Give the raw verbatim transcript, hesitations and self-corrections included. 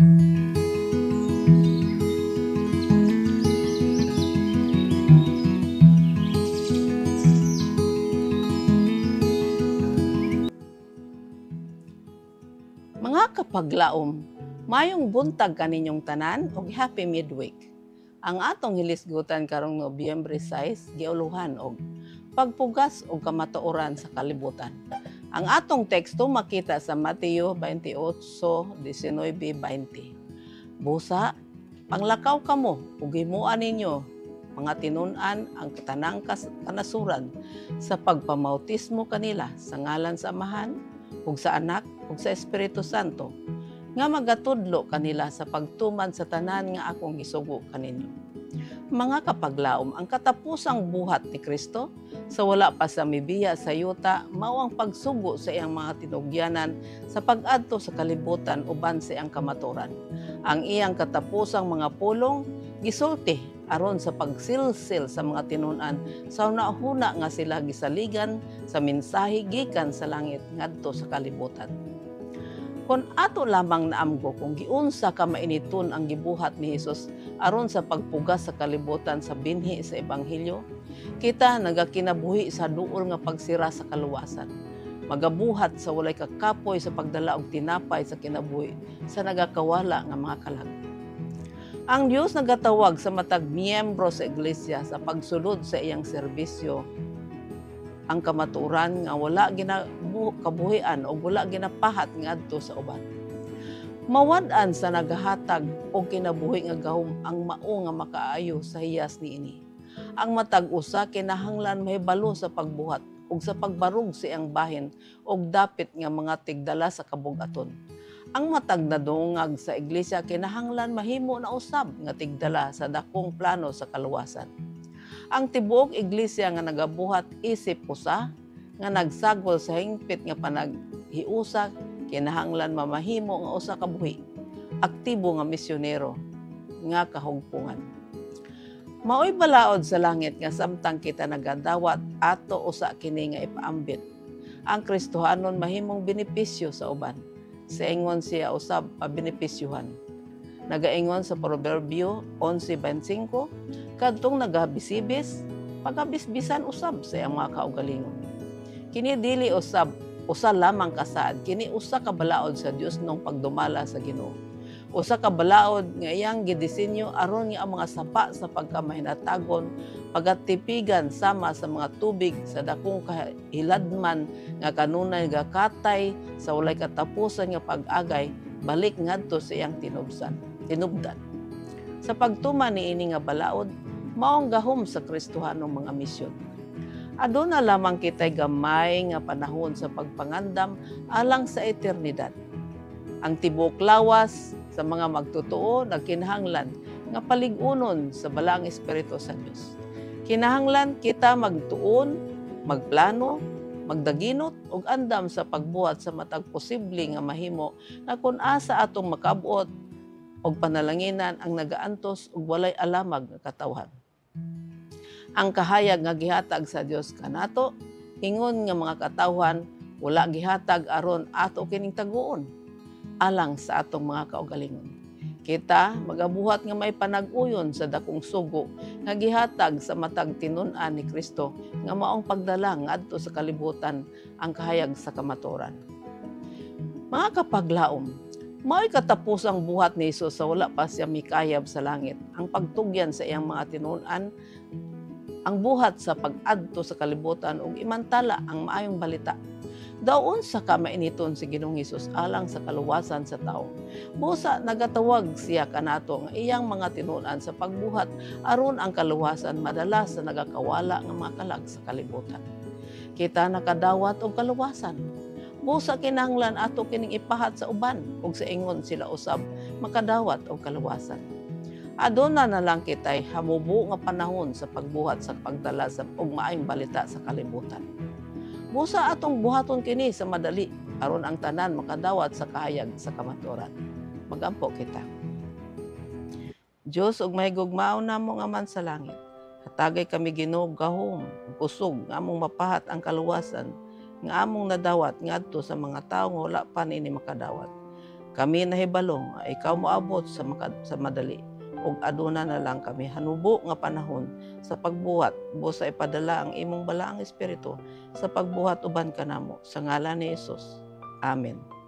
Mga kapaglaom, mayong buntag kaninyong tanan og happy midweek. Ang atong hilisgutan karong Nobyembre sais giuluhan og pagpugas og kamatuoran sa kalibutan. Ang atong teksto makita sa Mateo twenty-eight, nineteen, twenty. Busa, panglakaw kamo ug himuan ninyo mga tinun-an ang tanang kanasuran sa pagpamautismo kanila sa ngalan sa Amahan ug sa Anak ug sa Espiritu Santo, nga magatudlo kanila sa pagtuman sa tanan nga akong gisugo kaninyo. Mga kapaglaom, ang katapusang buhat ni Kristo sa wala pa sa mibiya sa yuta mao ang pagsugo sa iyang mga tinugyanan sa pag-adto sa kalibutan uban sa iyang kamaturan. Ang iyang katapusang mga pulong gisulti aron sa pagsilsil sa mga tinun-an sa una-huna nga sila gisaligan sa mensahe gikan sa langit ngadto sa kalibutan. Kung ato lamang naamgo kung giunsa ka mainiton ang gibuhat ni Hesus aron sa pagpugas sa kalibutan sa binhi sa ebanghelyo, kita nagakinabuhi sa duol nga pagsira sa kaluwasan. Magabuhat sa walay kakapoy sa pagdala og tinapay sa kinabuhi sa nagakawala nga mga kalag. Ang Dios nagatawag sa matag miyembro sa iglesia sa pagsulod sa iyang serbisyo ang kamaturan nga wala ginakabuhian o wala ginapahat nga adto sa uban. Mawad-an sa nagahatag og kinabuhi nga gahom ang mao nga makaayo sa hiyas niini. Ang matag usa kinahanglan mahibalo sa pagbuhat ug sa pagbarug sa iyang bahin og dapit nga mga tigdala sa kabug-aton. Ang matag nadungag sa iglesia kinahanglan mahimo na usab nga tigdala sa dakong plano sa kaluwasan. Ang tibuok iglesia nga nagabuhat isip usa nga nagsagol sa hingpit nga panaghiusa kinahanglan mamahimo nga usa ka buhi, aktibo nga misyonero nga kahugpungan. Maoy balaod sa langit nga samtang kita nagadawat ato usa kini nga ipaambit. Ang Kristohanon mahimong benepisyo sa uban. Sa ingon siya usab pabenepisyuhan. Nagaingon sa Proverbio eleven twenty-five, kadtong nagabisibis, pagabisbisan usab sa iyang mga kaugalingon. Kini dili usab usa lamang kasaad, kini usa ka balaod sa Dios nung pagdumala sa Ginoo. Usa ka balaod nga iyang gidisenyo aron nga ang mga sapa sa pagkamahinatagon pagatipigan sama sa mga tubig sa dakong kahiladman nga kanunay gakatay sa walay katapusan nga pag-agay balik ngadto sa iyang tinubsan tinubdan. Sa pagtuman niini nga balaod maong gahom sa Kristohanong mga misyon. Aduna lamang kitay gamay nga panahon sa pagpangandam alang sa eternidad. Ang tibuok lawas sa mga magtotoo nagkinahanglan nga palig-unon sa balang Espiritu sa Dios. Kinahanglan kita magtuon, magplano, magdaginot ug andam sa pagbuhat sa matag posible nga mahimo na kun asa atong makabuot og panalanginan ang nagaantos ug walay alamag nga katawhan. Ang kahayag nga gihatag sa Dios kanato ingon nga mga katawhan wala gihatag aron ato kining taguon alang sa atong mga kaugalingon. Kita magabuhat nga may panag-uyon sa dakong sugo nga gihatag sa matag tinun-an ni Kristo nga maong pagdala ngadto sa kalibutan ang kahayag sa kamaturan. Mga kapaglaom, mao'y katapusang buhat ni Hesus sa wala pa siya mikayab sa langit. Ang pagtugyan sa iyang mga tinun-an, ang buhat sa pag-adto sa kalibutan ug imantala ang maayong balita. Daon sa kamainiton si Ginoong Hesus alang sa kaluwasan sa tao. Busa nagatawag siya kanato nga iyang mga tinun-an sa pagbuhat aron ang kaluwasan madala sa nagakawala nga mga kalag sa kalibutan. Kita nakadawat og kaluwasan. Busa kinahanglan ato kining ipahat sa uban ug sa ingon sila usab makadawat og kaluwasan. Aduna na lang kitay hamubo nga panahon sa pagbuhat sa pagdala sa og maayong balita sa kalibutan. Busa atong buhaton kini sa madali aron ang tanan makadawat sa kahayag sa kamaturan. Magampo kita. Dios ug mahigugmaon namo nga man sa langit. Hatagay kami Ginoo gahom, kusog nga among mapahat ang kaluwasan nga among nadawat ngadto sa mga tawo nga wala pa nini makadawat. Kami nahibalong nga ikaw moabot sa, maka, sa madali ug aduna na lang kami hanubo nga panahon sa pagbuhat busa ipadala ang imong balaang espiritu sa pagbuhat uban kanamo sa ngalan ni Hesus. Amen.